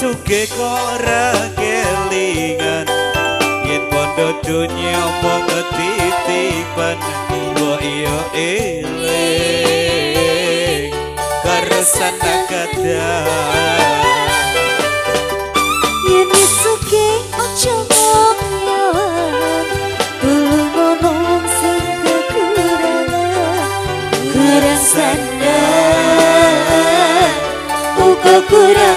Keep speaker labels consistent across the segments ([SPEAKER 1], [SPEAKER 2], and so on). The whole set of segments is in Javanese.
[SPEAKER 1] suge kok ora kelingan yen pondo dunya mung titipan mbok iya eling karo sanakadah
[SPEAKER 2] yen suge ojo ngomong tulung ngomong sing kekurangan kurang sandar uga kurang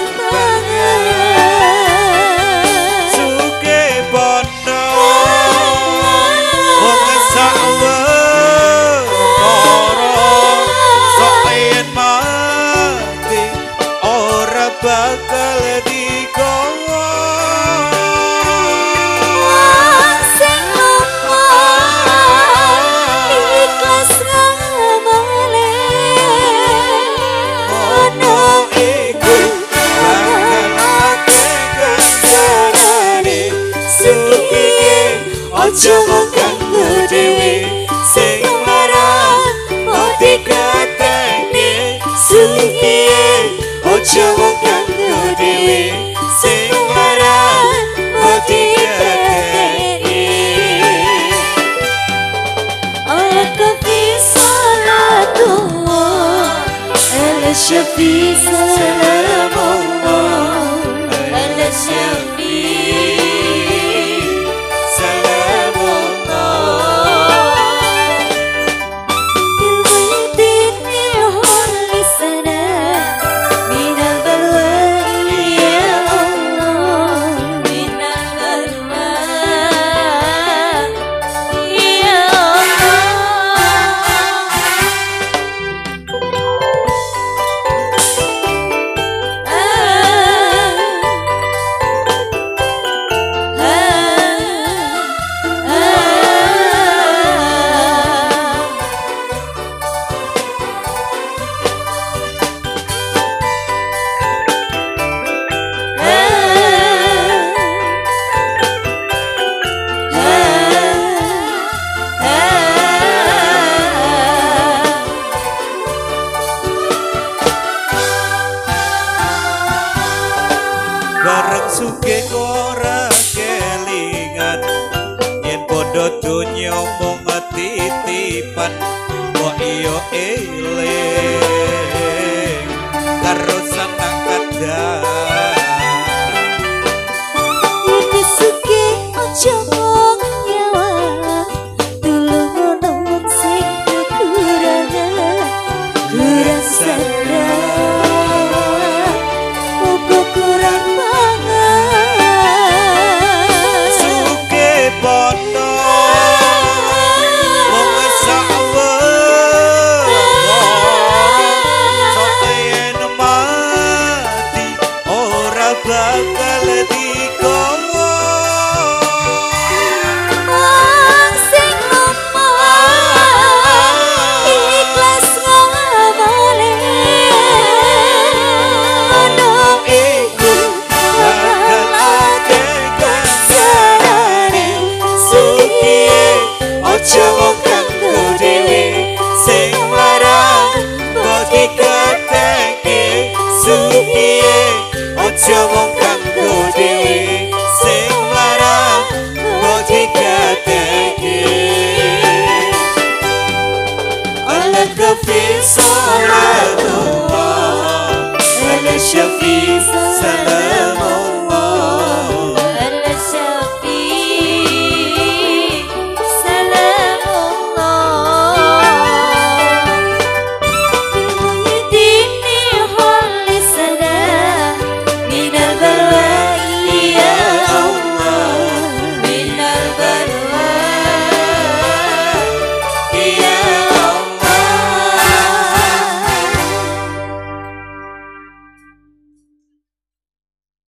[SPEAKER 1] suge bondo wong sawe ora sok yen mati ora bakal digowo
[SPEAKER 2] sing ngomong ikhlas ngamale ono iku ojo nganggo dhewe sing larang ati katene supiye ojo nganggo dhewe sing larang ati katene aku bisa laku ala syafi salamu ala syafi
[SPEAKER 1] bareng suge ora kelingan yen podo donya mung titipan kok iya eling karo sanakadah
[SPEAKER 2] iki suge ojo ngomong nyawa tulung ngomong sing kekurangan kurang sadar uga kurang
[SPEAKER 1] bondo wong sawe sok yen mati ora bakal digowo
[SPEAKER 2] sing ngomong ikhlas ngamale ono iku bakal ate kasarane supiye ojo nganggo dhewe sing larang mbok dikateke supiye ojo nganggo dhewe sing larang mbok dikateke ala kafi salatu ala syafi